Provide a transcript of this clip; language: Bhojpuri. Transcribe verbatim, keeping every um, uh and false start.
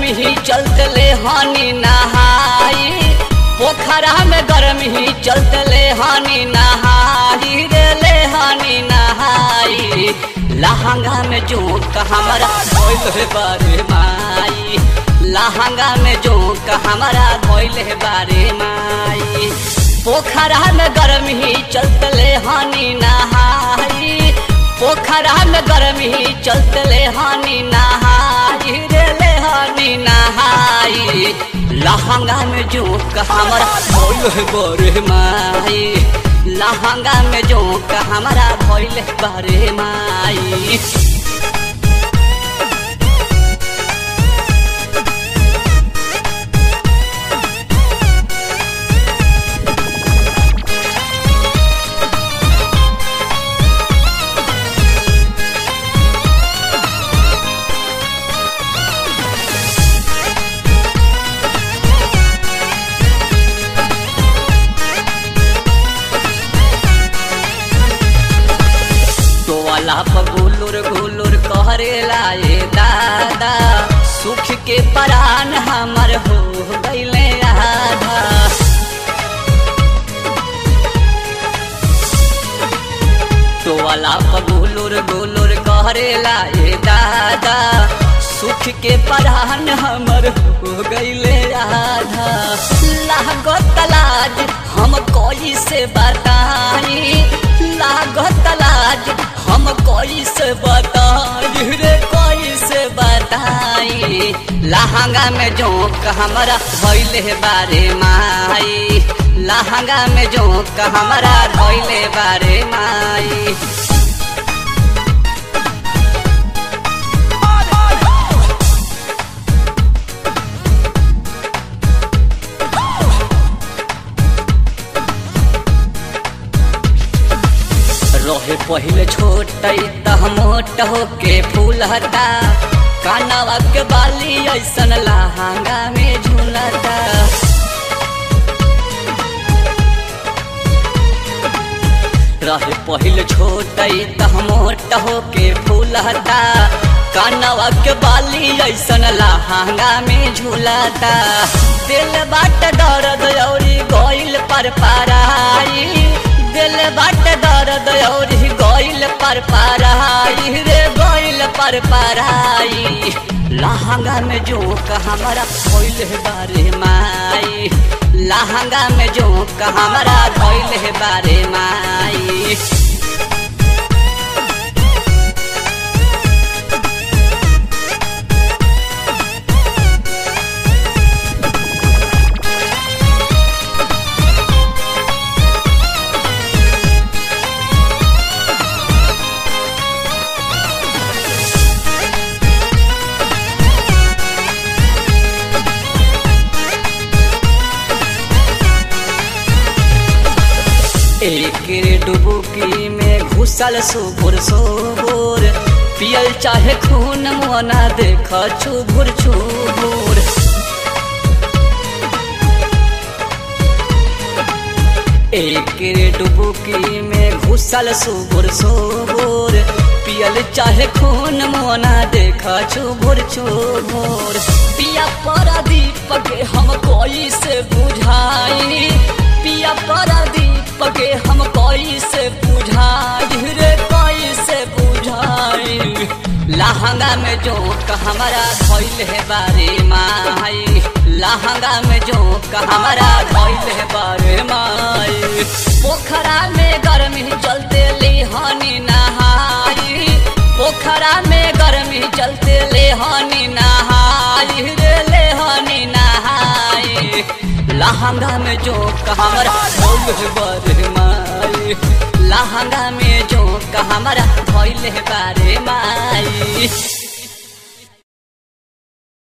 ही चलते ले हानि नहाई, पोखरा में गर्म ही चलते ले हानि नहाई रे ले हानि नहाई। लहंगा में जोक हमारा धोइल बारे माई, लहंगा में जोक हमारा धोइल बारे माई। पोखरा में गर्म ही चलते ले हानि नहाई, पोखरा में गर्म ही चलते ले हानि नहाई रे ले हानि नहाई। लहंगा में जोक हमारा धोइल बारे माई, लहंगा में जोक हमारा धोइल बारे माई। गुलुर गुलुर कहरेला ये दादा, सुख के परान हमर हो गईले आधा। टोला पर गुलुर गुलुर कहरेला ये दादा, सुख के परान हमर हो गईले आधा। लागत लाज हम कोई से बताई, लागत लाज हम कोई से बताई रे कोई से बताई। लहंगा में जोक हमारा धोइले बारे माई, लहंगा में जोक हमारा धोइले बारे माई। रोहे पहले छोट त मोट होके फूलता, कानवा के बाली ऐसन लहंगा में झूलता। रहे पहले छोट त मोट होके फूलता, कानवा के बाली ऐसन लहंगा में झूलता। दिल बाट दर्द औरी गइल पर पाराई, दिल बाट दर्द और गइल पर पाराई रे गइल पर पाराई। लहंगा में जोक हमारा धोइल बारे माई, लहंगा में जोक हमारा धोइल बारे माई। एक डुबुकी में घुसल सुबुर सुबुर, पियल चाहे खून मुआना देख छुबुर छुबुर। एक डुबुकी में घुसल सुबुर सुबुर, पियल चाहे खून मुआना देख छुबुर छुबुर। पिया परादीप के हम कोई से बुझाई, पिया परादीप के हम कोई से बुझाई रे कोई से बुझाई। लहंगा में जोक हमारा धोइल बारे माई, लहंगा में जोक हमारा धोइल बारे माई। पोखरा में गर्म ही चलते ले हानि नहाई, पोखरा में गर्म ही चलते ले हानि नहाई रे ले हानि नहाई। लहंगा में जोक हमारा धोइल बारे माई, लहंगा में जोक हमारा धोइल बारे माई।